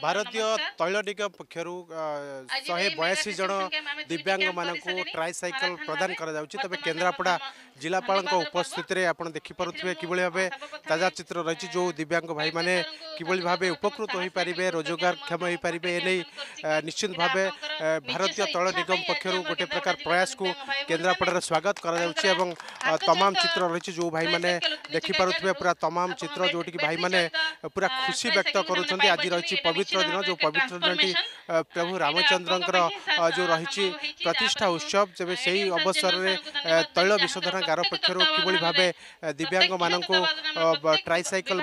भारतीय तैल निगम पक्षर 182 जन दिव्यांग मानक ट्राइसाइकल प्रदान करा तबे केन्द्रापड़ा जिलापाल उपस्थित में आप देखिपे कि भाव ताजा चित्र रही जो दिव्यांग भाई मैंने कि भाव उपकृत हो पारे रोजगार क्षम हो पारे एने निश्चित भाव भारतीय तैल निगम पक्षर गोटे प्रकार प्रयास को केन्द्रापड़ा स्वागत करा तमाम चित्र रही जो भाई मैंने देखिपे पूरा तमाम चित्र जो भाई मैंने पूरा खुशी व्यक्त करुँच आज रही पवित्र दिन जो पवित्र दिन प्रभु रामचंद्र जो रही प्रतिष्ठा उत्सव जब से ही अवसर में तैल विशोधन गार पक्षर कि भाव दिव्यांग मानक ट्राइसाइकल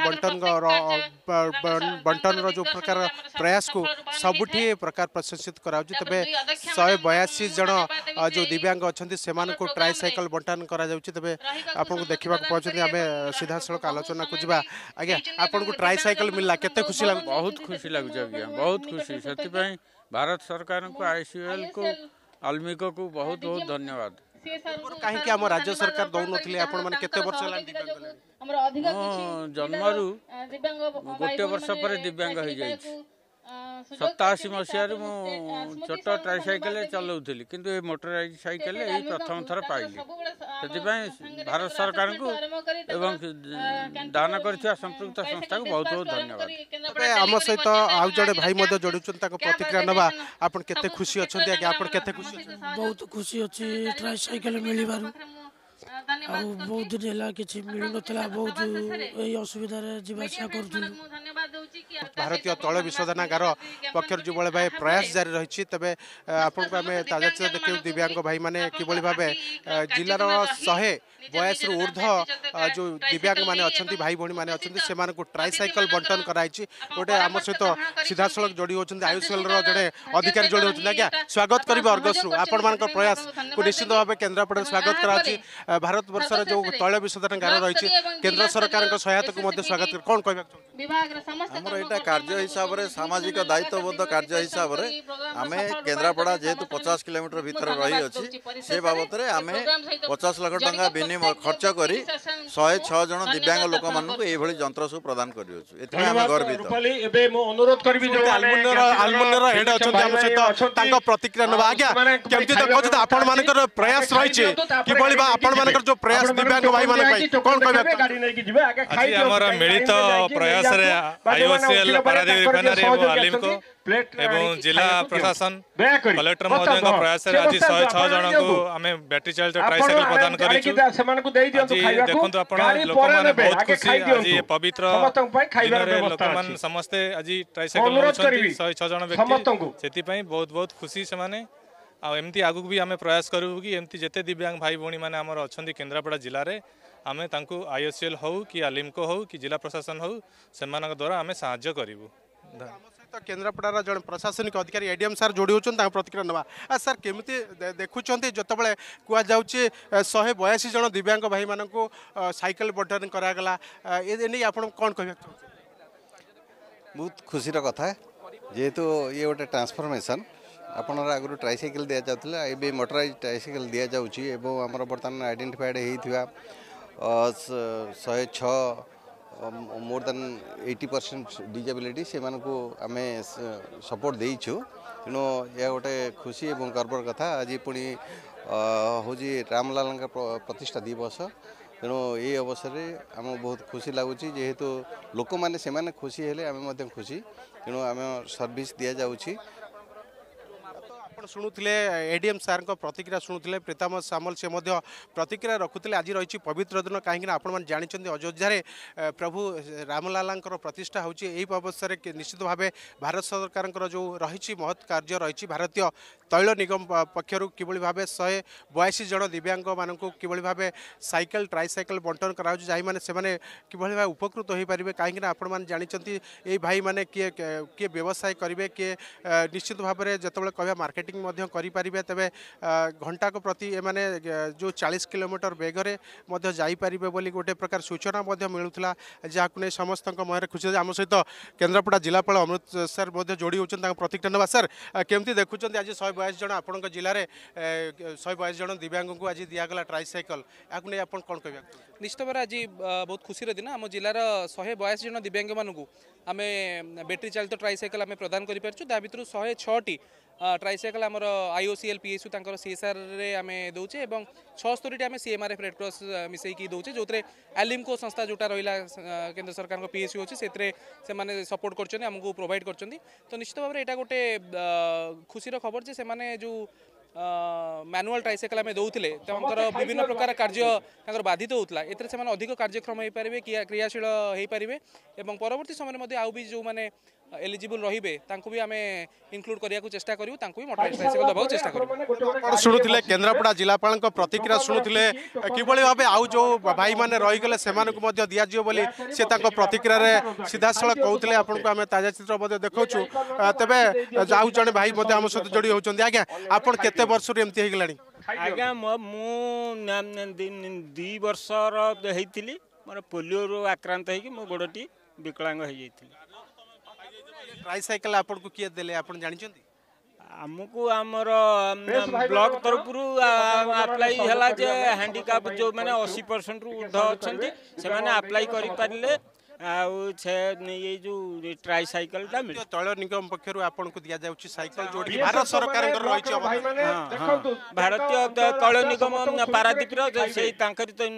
बंटन जो प्रकार प्रयास को सबुठी प्रकार प्रशंसित करा तबे 182 जन जो दिव्यांग अच्छा से ट्राइसाइकल बंटन करा तबे आपको देखा पाँच आम सीधा सड़क आलोचना को जावा आज्ञा आपन को ट्राइसाइकल मिलला केते खुशी लागु बहुत खुशी लागु आज्ञा बहुत खुशी से भारत सरकार को आईसीएल को अल्मिको को बहुत बहुत धन्यवाद कहीं आम राज्य सरकार दौन केते वर्ष जन्मरू गोटे वर्ष पर दिव्यांग हो जाए 87 मसीह छोट ट्राइसाइकेल चलाऊली किंतु ये मोटराइज साइकेल यही प्रथम थर पाइली से भारत सरकार को एवं दान कर संपृक्त संस्था को बहुत बहुत धन्यवाद आम सहित आउ जड़े भाई जोड़ुन प्रतिक्रिया नवा आप केते खुशी अच्छा आप केते खुशी बहुत खुशी अच्छी ट्राइसाइकेल मिलबार बहुत दिन है कि मिलू ना बहुत असुविधा जावासा कर भारतीय तैल विशोधनागार पक्षर जो भाई प्रयास जारी रही तेज आपको आम ताजा चित्र देखिए दिव्यांग भाई मैंने कि भाव जिलार 182 रु ऊर्ध जो दिव्यांग मैंने अच्छा भाई भौणी मैंने अच्छा से ट्राइसाइकल बंटन कराई गोटे आम सहित सीधा सड़क जोड़ी होती आयुषल जड़े अधिकारी जोड़ी होती आज्ञा स्वागत करेंगे अर्गस रु आपण मान प्रयास को निश्चित भाव केन्द्रापड़ा स्वागत करा भारत वर्षर जो तैल विशोधनागार रही केन्द्र सरकार सहायता को स्वागत कौन कहना आमर यहाँ कार्य हिसाब से सामाजिक दायित्वबद्ध कार्य हिसाब से आम केन्द्रापड़ा जेहेतु 50 किलोमीटर भीतर रही अच्छी से बाबद आम 50 लाख टंका विनिमय खर्च कर 106 जन दिव्यांग लोक मानक ये जंत्र सब प्रदान कर गर्वित प्रतिक्रिया ना आज्ञा केमती देखते आपण मान प्रयास रही कि जो प्रयास दिव्यांग भाई मान कौन कहर मिलित प्रयास आईओसीएल पारादीप रिफाइनरी और आलिमको एवं जिला प्रशासन कलेक्टर महोदय प्रयास आज 106 जन को आम बैटरी चालित ट्राइसाइकल प्रदान कर देखो आप लोक मैंने बहुत खुशी आज पवित्र लोक मैंने समस्ते आज ट्राइसाइकल 106 जन व्यक्ति से बहुत बहुत खुशी से माने एमती आगु भी आम प्रयास करूँ कि एमती जिते दिव्यांग भाई भौणी मैंने आमर अच्छा केन्द्रापड़ा जिले में आम आईओसीएल हो कि आलिमको हो कि जिला प्रशासन हो से द्वारा आम साहाय्य करूँ केन्द्रापड़ा जन प्रशासनिक अधिकारी एडीएम सार जोड़ी होती प्रतिक्रिया ना सर केमी देखुं जिते कहुचे 182 जन दिव्यांग भाई मान साइकेल बंटन करागला ये आप कौन कह बहुत खुशी कथा जेहेतु ये गोटे ट्रांसफॉर्मेशन आपन आगु ट्राइसाइकेल दि जाता है मोटराइज ट्राइसाइकेल दि जाऊँगी आमर बर्तमान आइडेंटिफाइड होता 106 मोर देन 80% डिजेबिलिटी से मानू आम सपोर्ट देचु तेणु यह गोटे खुशी और गर्वर कथा आज पुणी हूँ रामलाल प्रतिष्ठा दिवस तेणु ये अवसर में आम बहुत खुशी लगुच जेहेतु लोक मैंने खुशी हेले आम खुशी तेणु आम सर्विस दि जाऊँगी शुणुले एडीएम सार प्रतिक्रिया शुणुले प्रीतम सामल से प्रतिक्रिया रखुले आज रही पवित्र दिन कहीं आपण जानते अयोध्या प्रभु रामलाल प्रतिष्ठा होची अवसर निश्चित भाव भारत सरकार जो रही महत् कार्य रही भारतीय तैल निगम पक्षर कि भाव 182 जन दिव्यांग मानक कि भाव साइकेल ट्राइसाइकेल बंटन करा मैंने कि भाव उपकृत हो पारे कहीं आपण जानते ये भाई मैंने किए व्यवसाय करेंगे किए निश्चित भाव में जो कह मार्केटिंग करें तेरे घंटा को प्रति एमाने जो 40 किलोमीटर बेगरे जापारे बोली गोटे प्रकार सूचना मिलूला जहाँ नहीं समस्त मुहर खुशी आम सहित केन्द्रापड़ा जिलापाल अमृत सर जोड़ी होती प्रतिक्रिया ना सर केमती देखुं आज 182 जन आपण जिले में 182 जन दिव्यांग को आज दिगला ट्राइसाइकेल या नहीं आप कौन कह निश्चित भाव आज बहुत खुशी दिन आम जिलार 182 जन दिव्यांग मानू आम बैटेरी चालित ट्राइसाइकल आम प्रदान करें ता भर 106टी ट्राइसाइकल आमर IOCL PSU तांकर CSR रे आम दौचे और 76टी आम CMRF रेड क्रॉस मिसैकी दौचे जो एलिमको संस्था जोटा रहा केंद्र सरकार PSU अच्छे से सपोर्ट करमको प्रोवाइड कर तो निश्चित भाव में यहाँ गोटे खुशी खबर जे से जो मैनुअल ट्राइसाइकल आम दौले विभिन्न प्रकार कार्य बाधित होता है से अधिक कार्यक्रम हो पारे क्रियाशील हो पारे और परवर्ती समय आउ भी जो मैंने एलिजिबल रहिबे तांको भी आमे इंक्लूड करिया को चेष्टा करियो तांको भी मोटराइज ट्राइसाइकल दबाव चेष्टा करियो। शुणुथिले केन्द्रापड़ा जिलापाल प्रतिक्रिया शुणुथिले किभଳି भाबे आउ जो भाई माने रहि गले सेमानकु मध्ये दिया जियो बोली से तांको प्रतिक्रिया रे सीधा सळ कहउथिले आपनको आमे ताजा चित्र मध्ये देखौछु तबे जाउ जने भाई मध्ये हम सहित जोडी होचंदी आज्ञा आपण केते वर्ष रे एमती हे गलानी आज्ञा मु 2 वर्ष र हेतिली मोर पोलियो रो आक्रांत हेकी मो गोडटी विकलांग हो जाइथिली। ट्राइसाइकल आपको किए देले आपण जानि छथि हमको आमर ब्लॉक तरफ अप्लाई हला जे हैंडीकैप जो माने 80% रु ऊर्ध्व अछंती से माने अप्लाई करि पारले आउ छे ये जो ट्राइसाइकल ता मिल तैल निगम पक्षरु आपनको दिया जाउची साइकल जोडी भारत सरकार कर रहिछि देखंतु भारतीय तैल निगम पारादीप रो सेही तांकरी तो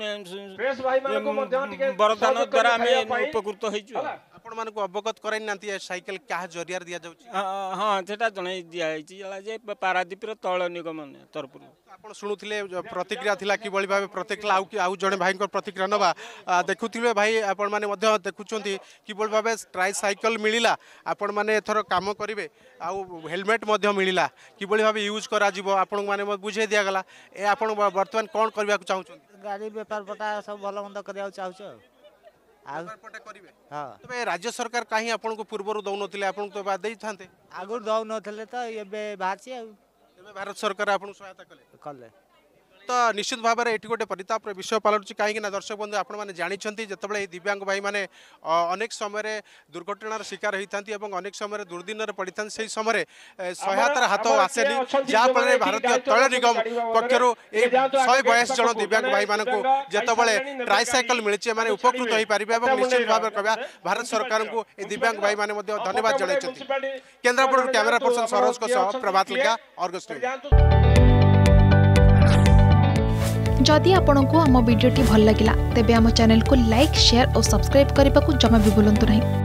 वरदान द्वारा हमें उपकृत होइछु आपण मानको अवगत कराइ नांती साइकल क्या जरिया दिया जाउची हां सेटा जणै दिया आइछि जे पारादीप रो तैल निगम तरफ आपण सुनुथिले प्रतिक्रिया थिला कि बळी भाबे प्रतिक्रिया आउ जणे भाई को प्रतिक्रिया नबा देखुथिले भाई आपण माने मध्ये देखुचंती कि बळी भाबे ट्राइसाइकल मिलिला आपण माने एथर काम करिवे आउ हेलमेट मध्ये मिलिला कि बळी भाबे यूज करा जिवो आपण माने बुझे दिया गला ए आपण वर्तमान कोन करबा को चाहुचंती गाड़ी व्यापार पटा सब भलो मंद करिया चाहू तबे राज्य सरकार कहीं आपन को पूर्व दौन आपन तो बाद थांते आगु दौन तो ये बाहर भारत सरकार आपन सहायता कले तो निश्चित भाव में ये गोटे परिताप विषय पलटुची कहीं दर्शक बंधु आपण मैंने जानते जिते दिव्यांग भाई मैंने अनेक समय दुर्घटनार शिकार होती और अनेक समय दुर्दिन पड़ी था से समय सहायतार हाथ आसेनी जहाँफल भारतीय तैल निगम पक्षर 142 जन दिव्यांग भाई मान जिते ट्राइसाइकल मिली मैंने उपकृत हो पारे और निश्चित भाव में कह भारत सरकार को दिव्यांग भाई मैंने धन्यवाद जन केन्द्रापड़ा कैमेरा पर्सन सरोज प्रभात लिखा अर्गस जदि आपंक आम भिडी भल लगा तेब आम चैनल को लाइक शेयर और सब्सक्राइब करने को जमा भी भूलु नहीं।